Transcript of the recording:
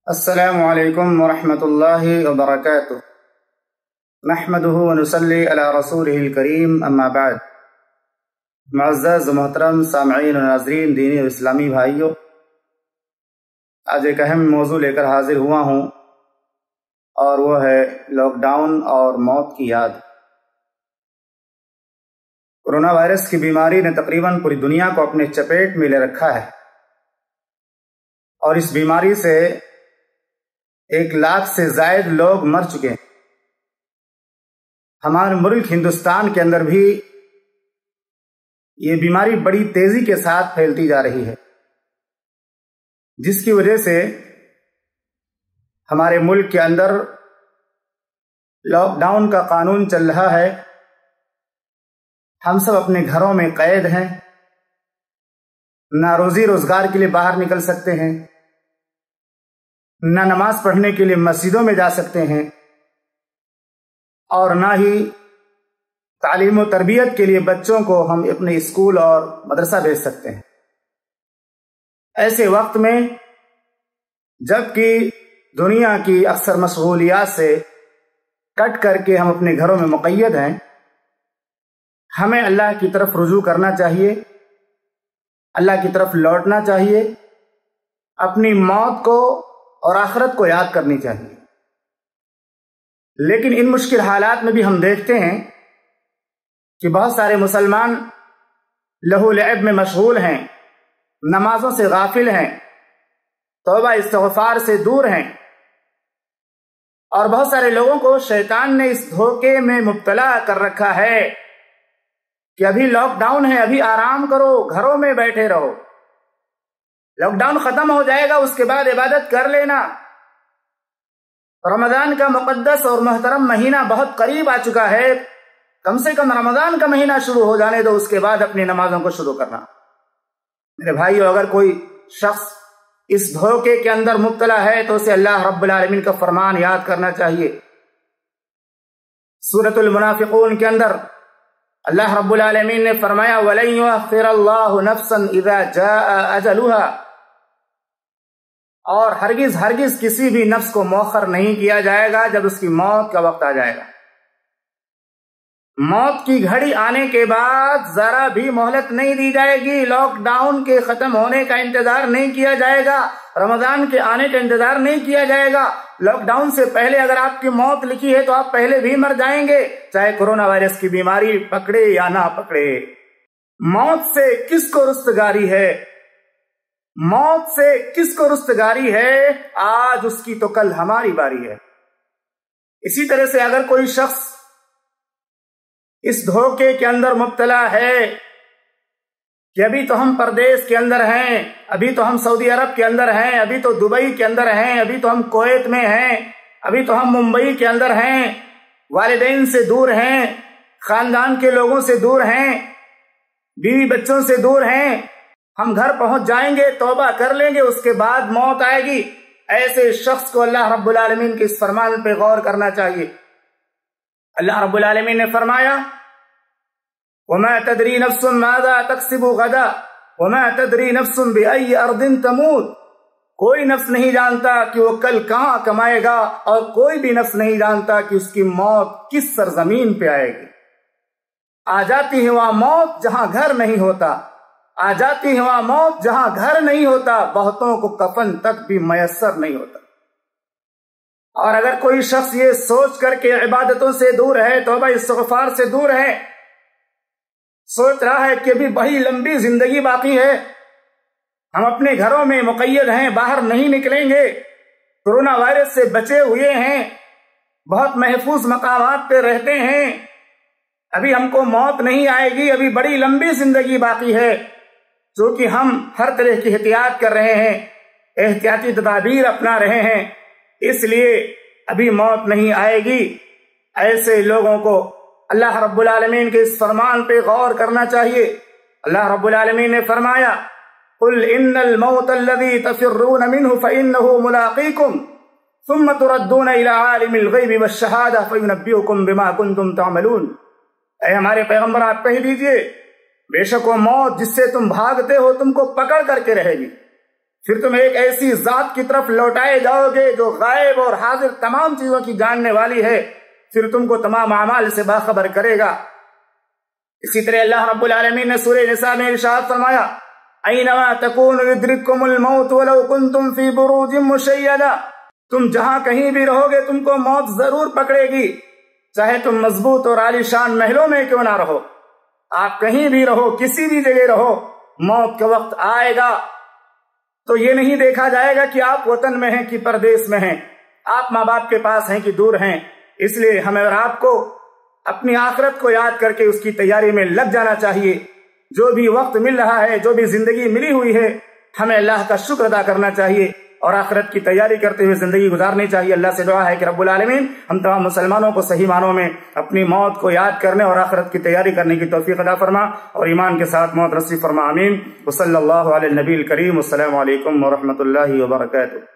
السلام علیکم ورحمۃ اللہ وبرکاتہ۔ نحمدہ ونصلی علی رسولہ الکریم، اما بعد۔ معزز محترم سامعین و ناظرین، دینی اور اسلامی بھائیوں، آج ایک اہم موضوع لے کر حاضر ہوا ہوں، اور وہ ہے لاک ڈاؤن اور موت کی یاد۔ کورونا وائرس کی بیماری نے تقریباً پوری دنیا کو اپنے چپیٹ میں لے رکھا ہے، اور اس بیماری سے 1 لاکھ سے زائد لوگ مر چکے ہیں۔ ہمارے ملک ہندوستان کے اندر بھی یہ بیماری بڑی تیزی کے ساتھ پھیلتی جا رہی ہے، جس کی وجہ سے ہمارے ملک کے اندر لاک ڈاؤن کا قانون چل رہا ہے۔ ہم سب اپنے گھروں میں قید ہیں، نہ روزی روزگار کے لیے باہر نکل سکتے ہیں، نہ نماز پڑھنے کے لیے مسجدوں میں جا سکتے ہیں، اور نہ ہی تعلیم و تربیت کے لیے بچوں کو ہم اپنے اسکول اور مدرسہ بھیج سکتے ہیں۔ ایسے وقت میں جب کہ دنیا کی اکثر مشغولیات سے کٹ کر کے ہم اپنے گھروں میں مقید ہیں، ہمیں اللہ کی طرف رجوع کرنا چاہیے، اللہ کی طرف لوٹنا چاہیے، اپنی موت کو اور آخرت کو یاد کرنی چاہیے۔ لیکن ان مشکل حالات میں بھی ہم دیکھتے ہیں کہ بہت سارے مسلمان لہو لعب میں مشغول ہیں، نمازوں سے غافل ہیں، توبہ استغفار سے دور ہیں، اور بہت سارے لوگوں کو شیطان نے اس دھوکے میں مبتلا کر رکھا ہے کہ ابھی لاک ڈاؤن ہے، ابھی آرام کرو، گھروں میں بیٹھے رہو، لاک ڈاؤن ختم ہو جائے گا، اس کے بعد عبادت کر لینا۔ رمضان کا مقدس اور محترم مہینہ بہت قریب آ چکا ہے، کم سے کم رمضان کا مہینہ شروع ہو جانے دو، اس کے بعد اپنی نمازوں کو شروع کرنا۔ میرے بھائیو، اگر کوئی شخص اس دھوکے کے اندر مبتلا ہے تو اسے اللہ رب العالمین کا فرمان یاد کرنا چاہیے۔ سورۃ المنافقون کے اندر اللہ رب العالمین نے فرمایا وَلَن يُؤَخِّرَ اللَّهُ نَفْسًا إِذَا جَاءَ أَجَلُهَا، اور ہرگز کسی بھی نفس کو مؤخر نہیں کیا جائے گا جب اس کی موت کا وقت آ جائے گا۔ موت کی گھڑی آنے کے بعد ذرا بھی مہلت نہیں دی جائے گی، لاک ڈاؤن کے ختم ہونے کا انتظار نہیں کیا جائے گا، رمضان کے آنے کا انتظار نہیں کیا جائے گا۔ لاک ڈاؤن سے پہلے اگر آپ کی موت لکھی ہے تو آپ پہلے بھی مر جائیں گے، چاہے کورونا وائرس کی بیماری پکڑے یا نہ پکڑے۔ موت سے کس کو رستگاری ہے؟ موت سے کس کو رستگاری ہے؟ آج اس کی تو کل ہماری باری ہے۔ اسی طرح سے اگر کوئی شخص اس دھوکے کے اندر مبتلا ہے کہ ابھی تو ہم پردیس کے اندر ہیں، ابھی تو ہم سعودی عرب کے اندر ہیں، ابھی تو دبئی کے اندر ہیں، ابھی تو ہم کویت میں ہیں، ابھی تو ہم ممبئی کے اندر ہیں، والدین سے دور ہیں، خاندان کے لوگوں سے دور ہیں، بیوی بچوں سے دور ہیں، ہم گھر پہنچ جائیں گے، توبہ کر لیں گے، اس کے بعد موت آئے گی۔ ایسے شخص کو اللہ رب العالمین کے اس فرمان پہ غور کرنا چاہیے۔ اللہ رب العالمین نے فرمایا وَمَا تَدْرِي نَفْسٌ مَاذَا تَكْسِبُ غَدًا وَمَا تَدْرِي نَفْسٌ بِأَيِّ أَرْضٍ تَمُوتُ، کوئی نفس نہیں جانتا کہ وہ کل کہاں کمائے گا، اور کوئی بھی نفس نہیں جانتا کہ اس کی موت کس سرزمین پہ آئے گی۔ آ جاتی ہے وہاں موت جہاں گھر نہیں ہوتا، آ جاتی ہے وہاں موت جہاں گھر نہیں ہوتا، بہتوں کو کفن تک بھی میسر نہیں ہوتا۔ اور اگر کوئی شخص یہ سوچ کر کے عبادتوں سے دور ہے، توبہ استغفار سے دور ہے، سوچ رہا ہے کہ ابھی بڑی لمبی زندگی باقی ہے، ہم اپنے گھروں میں مقید ہیں، باہر نہیں نکلیں گے، کورونا وائرس سے بچے ہوئے ہیں، بہت محفوظ مقامات پہ رہتے ہیں، ابھی ہم کو موت نہیں آئے گی، ابھی بڑی لمبی زندگی باقی ہے، چونکہ ہم ہر طرح کی احتیاط کر رہے ہیں، احتیاطی تدابیر اپنا رہے ہیں، اس لیے ابھی موت نہیں آئے گی۔ ایسے لوگوں کو اللہ رب العالمین کے اس فرمان پہ غور کرنا چاہیے۔ اللہ رب العالمین نے فرمایا قُلْ إِنَّ الْمَوْتَ الَّذِي تَفِرُّونَ مِنْهُ فَإِنَّهُ مُلَاقِيكُمْ ثُمَّ تُرَدُّونَ إِلَىٰ عَالِمِ الْغَيْبِ وَالشَّهَادَةِ فَيُنَبِّئُكُم بِمَا كُنتُمْ تَعْمَلُونَ، اے ہمارے پیغمبر آپ کہہ دیجئے بے شک وہ موت جس سے تم بھاگتے ہو تم کو پکڑ کر کے رہے گی، پھر تم ایک ایسی ذات کی طرف لوٹائے جاؤ گے جو غائب اور حاضر تمام چیزوں کی جاننے والی ہے، پھر تم کو تمام اعمال سے باخبر کرے گا۔ اسی طرح اللہ رب العالمین نے سورہ نساء میں ارشاد فرمایا اینما تکونوا یدرککم الموت ولو کنتم فی بروج مشیدہ، تم جہاں کہیں بھی رہو گے تم کو موت ضرور پکڑے گی، چاہے تم مضبوط اور عالی شان محلوں میں کیوں نہ رہو، آپ کہیں بھی رہو، کسی بھی جگہ رہو، موت کا وقت آئے گا تو یہ نہیں دیکھا جائے گا کہ آپ وطن میں ہیں کہ پردیس میں ہیں، آپ ماں باپ کے پاس ہیں کہ دور ہیں۔ اس لیے ہمیں اور آپ کو اپنی آخرت کو یاد کر کے اس کی تیاری میں لگ جانا چاہیے۔ جو بھی وقت مل رہا ہے، جو بھی زندگی ملی ہوئی ہے، ہمیں اللہ کا شکر ادا کرنا چاہیے اور آخرت کی تیاری کرتے ہوئے زندگی گزارنی چاہیے۔ اللہ سے دعا ہے کہ رب العالمین ہم تمام مسلمانوں کو صحیح معنوں میں اپنی موت کو یاد کرنے اور آخرت کی تیاری کرنے کی توفیق عطا فرما اور ایمان کے ساتھ موت نصیب فرما، آمین۔ وصلی اللہ علی النبی الکریم، السلام علیکم ورحمۃ اللہ وبرکاتہ۔